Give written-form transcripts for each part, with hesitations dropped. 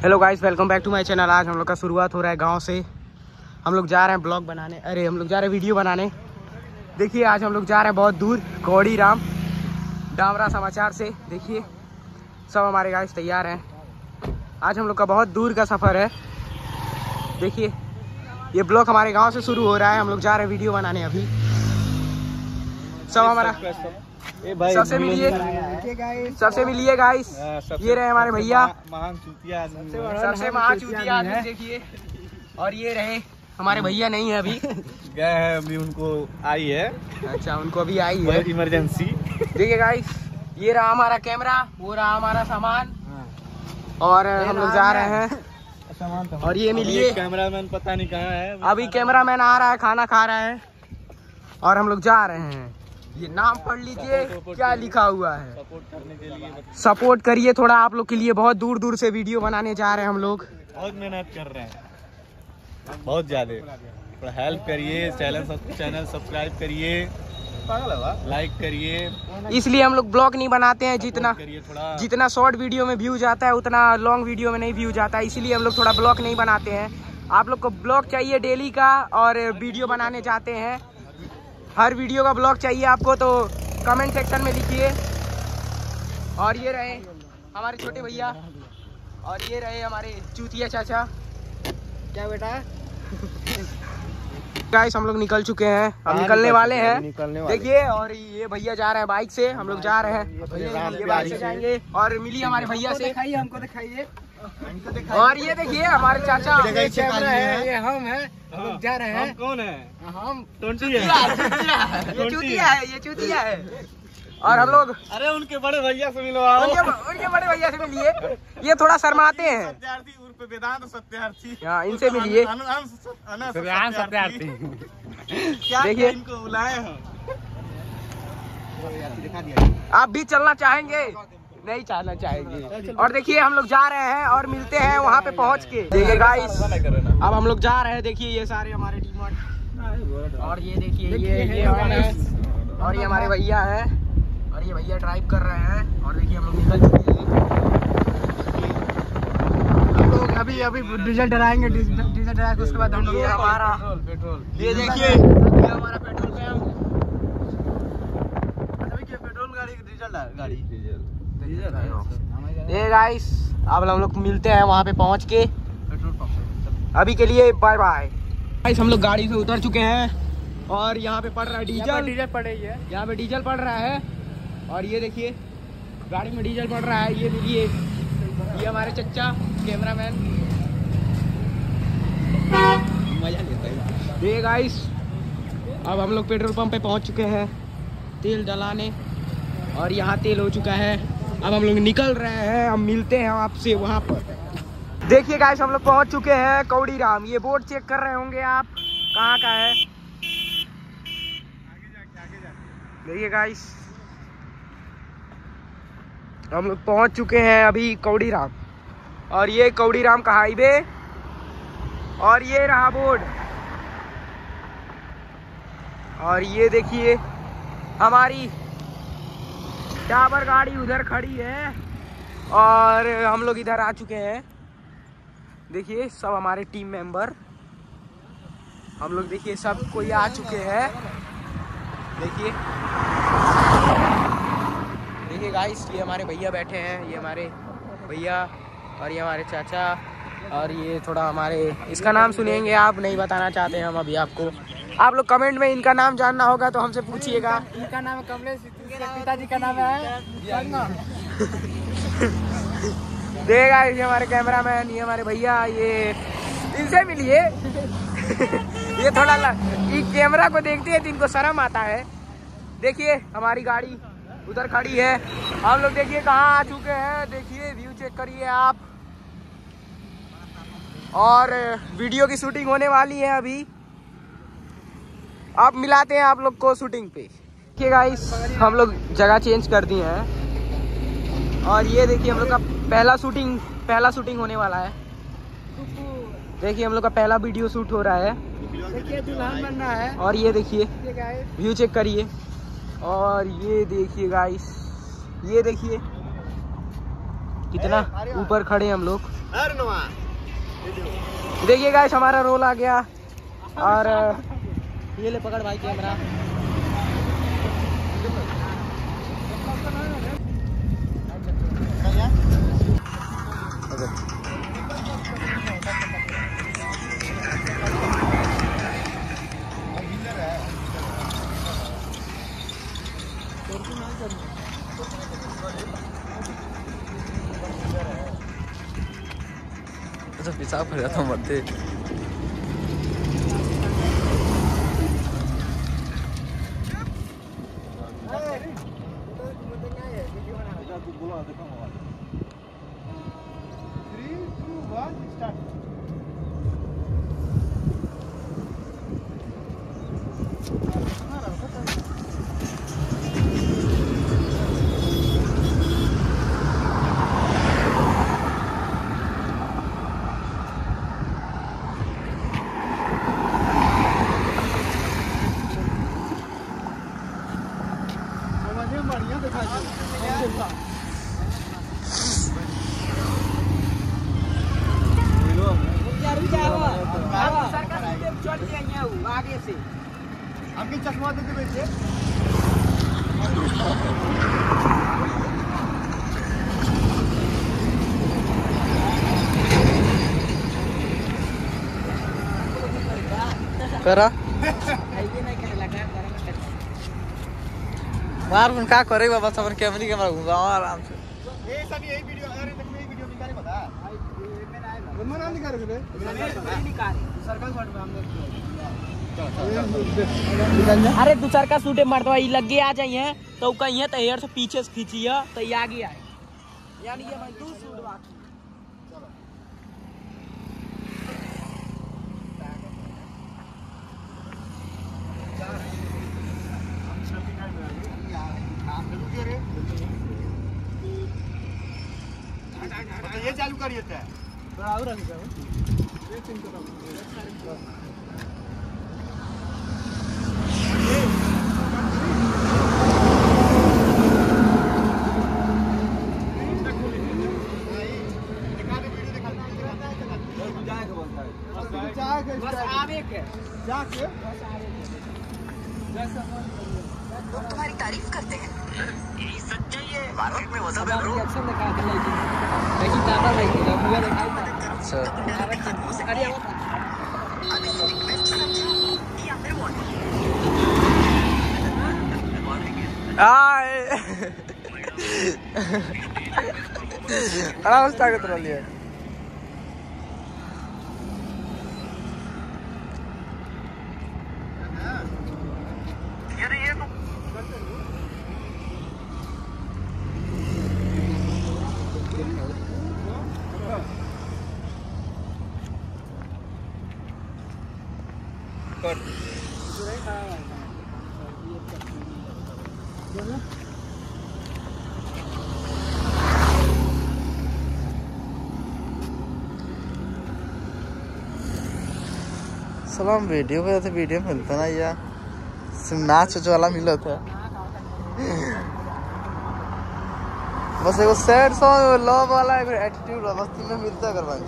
Hello guys, welcome back to my channel. आज हम लोग का शुरुआत हो रहा है गांव से। हम लोग जा रहे हैं ब्लॉग बनाने, हम लोग जा रहे हैं वीडियो बनाने। देखिए आज हम लोग जा रहे हैं बहुत दूर, कौड़ी राम डामरा समाचार से। देखिए सब हमारे गाइस तैयार हैं। आज हम लोग का बहुत दूर का सफ़र है। देखिए ये ब्लॉग हमारे गाँव से शुरू हो रहा है। हम लोग जा रहे हैं वीडियो बनाने अभी। सब हमारा सबसे मिलिए गाइस। ये रहे हमारे भैया, सबसे महान चूतिया आदमी। देखिए और ये रहे हमारे भैया, नहीं है अभी, गए हैं अभी, उनको आई है। अच्छा उनको अभी आई है इमरजेंसी। देखिए गाइस, ये रहा हमारा कैमरा, वो रहा हमारा सामान, और हम लोग जा रहे हैं। और ये मिलिए कैमरामैन, पता नहीं कहाँ है अभी। कैमरामैन आ रहा है, खाना खा रहा है, और हम लोग जा रहे हैं। ये नाम पढ़ लीजिए, क्या लिखा हुआ है। सपोर्ट करने के लिए सपोर्ट करिए थोड़ा आप लोग के लिए। बहुत दूर दूर से वीडियो बनाने जा रहे हैं हम लोग। बहुत मेहनत कर रहे हैं, बहुत ज्यादा। थोड़ा हेल्प करिए, चैनल सब्सक्राइब करिए, लाइक करिए। इसलिए हम लोग ब्लॉग नहीं बनाते हैं। थोड़ा जितना शॉर्ट वीडियो में व्यू जाता है उतना लॉन्ग वीडियो में नहीं व्यू जाता है। इसीलिए हम लोग थोड़ा ब्लॉग नहीं बनाते हैं। आप लोग को ब्लॉग चाहिए डेली का, और वीडियो बनाने जाते हैं। हर वीडियो का ब्लॉग चाहिए आपको तो कमेंट सेक्शन में लिखिए। और ये रहे हमारे छोटे भैया, और ये रहे हमारे चूतिया चाचा। क्या बेटा गाइस, हम लोग निकल चुके हैं, अब निकलने वाले हैं। देखिए और ये भैया जा रहे हैं बाइक से, हम लोग जा रहे हैं ये बाइक से जाएंगे। और मिलिए हमारे भैया से, हमको दिखाइए। और ये देखिए हमारे चाचा, ये हम हैं, हम लोग जा रहे हैं। हम कौन है? हम चूतिया है, ये चूतिया है। और हम लोग अरे उनके बड़े भैया से मिलवाओ, उनके बड़े भैया से मिलिए। ये थोड़ा शर्माते हैं। सत्यार्थी उर्फ वेदांत सत्यार्थी, इनसे मिलिए। देखिए इनको बुलाए हैं। आप भी चलना चाहेंगे? नहीं चलना चाहेंगे। और देखिए हम लोग जा रहे हैं और मिलते हैं वहाँ पे पहुँच के। देखिए गाइस, अब हम लोग जा रहे हैं। देखिए ये सारे हमारे टीम, और ये देखिए ये और ये हमारे भैया हैं, और ये भैया ड्राइव कर रहे हैं। और देखिए हम लोग निकल चुके हैं। हम लोग अभी डीजल डलाएंगे, डीजल डला के उसके बाद हम लोग हमारा पेट्रोल, ये देखिए ये हमारा पेट्रोल पंप। पेट्रोल गाड़ी, डीजल ये गाइस, अब हम लोग मिलते हैं वहाँ पे पहुँच के। Petrol pump. अभी के लिए बाय बाय गाइस। हम लोग गाड़ी से उतर चुके हैं और यहाँ पे पड़ रहा है डीजल पड़े है, यहाँ पे डीजल पड़ रहा है। और ये देखिए गाड़ी में डीजल पड़ रहा है। ये मिलिए, ये हमारे चच्चा कैमरामैन मजा लेते हैं। ये गाइस, अब हम लोग पेट्रोल पंप पे पहुँच चुके हैं तेल डलाने, और यहाँ तेल हो चुका है। अब हम लोग निकल रहे हैं, हम मिलते हैं आपसे वहाँ पर। देखिए गाइस, हम लोग पहुँच चुके हैं कौड़ी राम। ये बोर्ड चेक कर रहे होंगे आप कहाँ का है। देखिए गाइस, हम लोग पहुँच चुके हैं अभी कौड़ी राम, और ये कौड़ी राम का हाईवे, और ये रहा बोर्ड। और ये देखिए हमारी टावर गाड़ी उधर खड़ी है, और हम लोग इधर आ चुके हैं। देखिए सब हमारे टीम मेंबर, हम लोग देखिए सब कोई आ चुके हैं। देखिए गाइस, ये हमारे भैया बैठे हैं, ये हमारे भैया, और ये हमारे चाचा, और ये थोड़ा हमारे, इसका नाम सुनेंगे आप, नहीं बताना चाहते हम अभी आपको। आप लोग कमेंट में इनका नाम जानना होगा तो हमसे पूछिएगा। इनका नाम है कमलेश, पिताजी का नाम है। देखा ये हमारे कैमरामैन, ये हमारे भैया, ये इनसे मिलिए। ये थोड़ा ये कैमरा को देखते हैं तो इनको शर्म आता है। देखिए हमारी गाड़ी उधर खड़ी है, हम लोग देखिए कहाँ आ चुके हैं। देखिए व्यू चेक करिए आप, और वीडियो की शूटिंग होने वाली है अभी। आप मिलाते हैं आप लोग को शूटिंग पे। देखिए गाइस, हम लोग जगह चेंज कर दिए हैं, और ये देखिए हम लोग का पहला शूटिंग होने वाला है। देखिए हम लोग का पहला वीडियो शूट हो रहा है। देखिए दुल्हन बनना है। और ये देखिए व्यू चेक करिए, और ये देखिए गाइस, ये देखिए कितना ऊपर खड़े हम लोग। देखिए गाइस हमारा रोल आ गया और ये ले पकड़ भाई कैमरा। अच्छा पेशाब कर जाता हूँ मरते। आगे से आपकी चश्मा देते बेटे। करा मार का करे बाबा सब कैमरे कैमरा घुमाओ आराम से। ये सनी यही वीडियो अरे तक में यही वीडियो निकाले बता मन नाम निकाल रे निकाल सरकार शॉट में हमने अरे दूसर का सूटे मरदवा ई लग आ जाइए तो कहीं तो हेयर से पीछे से खींचिए तो ये आगे आए यानी ये भाई दू सूट बाकी। ये चालू करिए थे थोड़ा और रख दो ये चिंता करो। लोग तुम्हारी तारीफ करते हैं। यही सच्चाई है भारत में वजह है ब्रो। एक्शन दिखा के लेकिन कहीं दादा नहीं दिखा मुझे दिखाई था। अच्छा अभी रिक्वेस्ट समझा या फिर वार्निंग। आए आराम से ताकत रह लिया। सलाम वीडियो पे वीडियो मिलता ना यार नाच वाला मिला था। बस एगो सैड सॉन्ग लव वाला एगो एटीट्यूड बस में मिलता कर बांध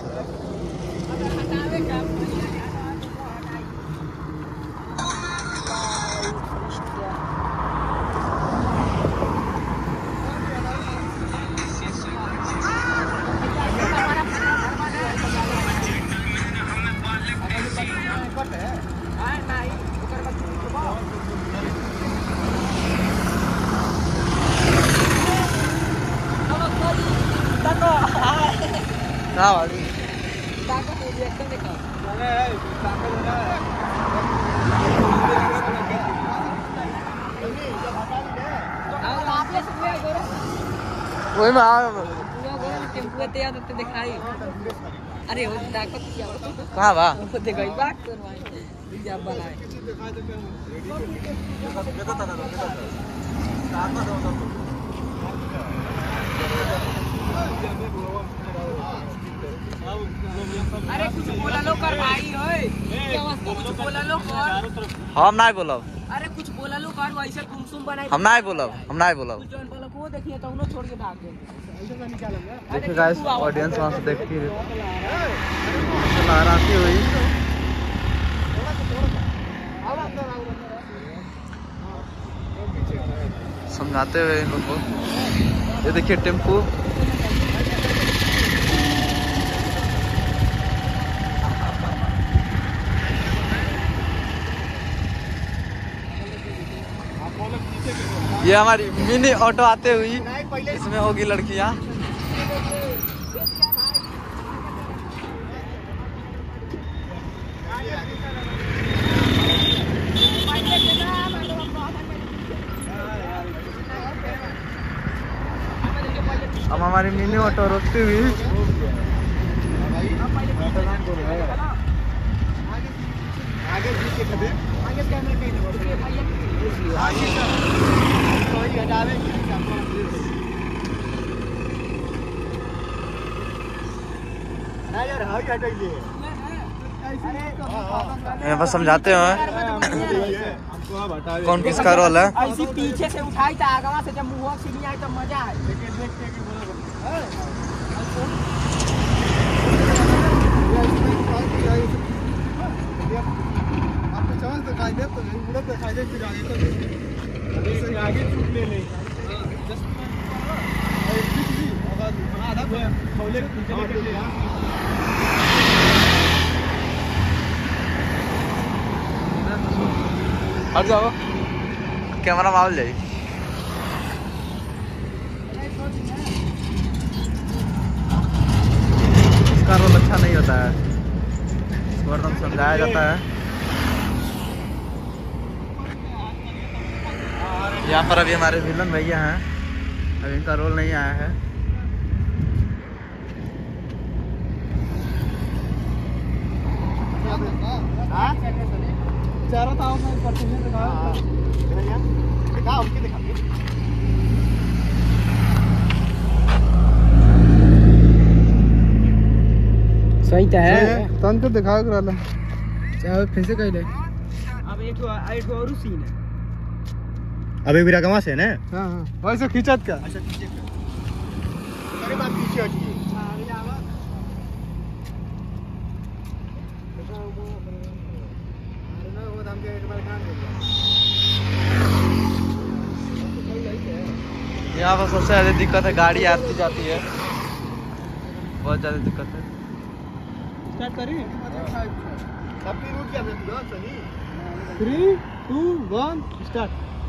ना वाली वही में दिखाई अरे वो कहाँ बा देखो बात बनाए अरे कुछ बोला लो कर भाई कुछ बोला लो कर हम नहीं बोलब अरे कुछ बोला लो कार वैसे गुमसुम बनाई हम ना बोलब जोन बोला को देखिए तो उन्हों छोड़ के भाग गए ऐसे का निकालेंगे। देखिए गाइस ऑडियंस वहां से देखती है लहराती हुई। समझाते हुए इन लोग को। ये देखिए टेम्पो ये हमारी मिनी ऑटो आते हुई इसमें होगी लड़कियां। अब हमारी मिनी ऑटो रोकती हुई आगे पीछे खड़े आगे कैमरा कहीं आगे कोई हटावे ना यार हाई हटाइए। यहाँ पर समझाते हैं कौन किसका रोल है। ऐसी पीछे से उठाई था आगवा से जब मुंह से नहीं आई तो मजा है। आपको चांस दिखाई दे तो उड़े दिखाई दे फिर आगे तो इससे आगे चूक ले ले जस्ट आधा खोले के पीछे लेके ले। हट जाओ कैमरा माल जाए। इसका रोल अच्छा नहीं होता है, वर्णन समझाया जाता है। यहाँ पर अभी हमारे विलन भैया हैं, अभी इनका रोल नहीं आया है। चारों ताव में करते हैं दिखा उनकी दिखा सही तो है तन को दिखा करा ले चाहे फिर से कह ले। अब एक और सीन है अबे मेरा गवा से ना। हां हां वैसे खिंचत का अच्छा खींचे का अरे बात पीछे हटिए। हां अभी आवा अरे ना वो हम के एक बार कान दे। यहाँ पर सबसे ज्यादा दिक्कत है गाड़ी आती जाती है, बहुत ज्यादा दिक्कत है। स्टार्ट करें सबकी रूट क्या है सही 3 2 1 स्टार्ट।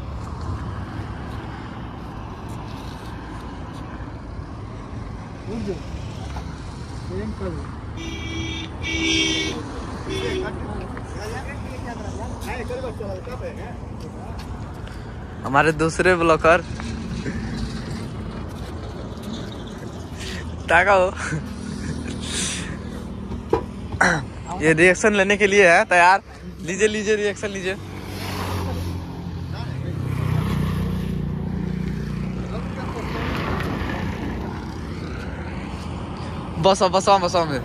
हमारे दूसरे ब्लॉकर टाका हो ये रिएक्शन लेने के लिए है तैयार। लीजिए लीजिए रिएक्शन लीजिए। बसो बसो बसो में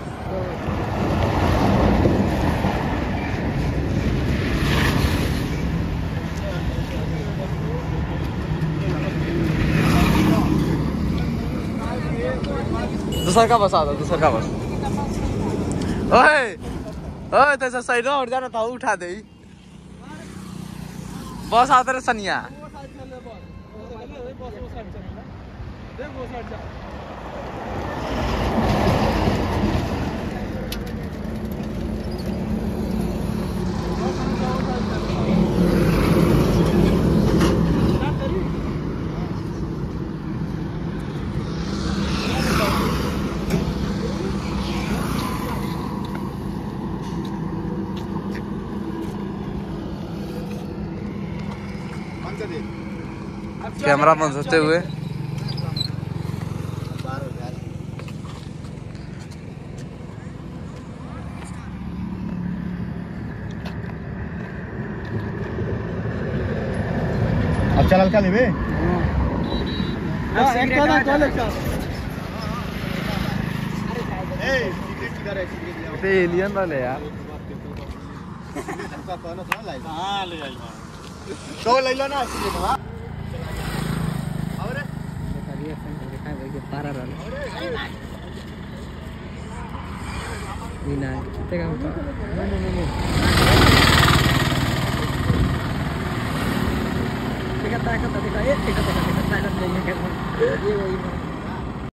दूसरा का बस आता दूसरा का बस। ओए ओए तैसा साइड में उठ जाना था उठा दे बस आते रे सनिया। कैमरा बंद होते हुए अब चल हल्का लेबे एलियन वाले यार। हां ले आई तो ले लो ना इसलिए तो पारा रहा नहीं देखा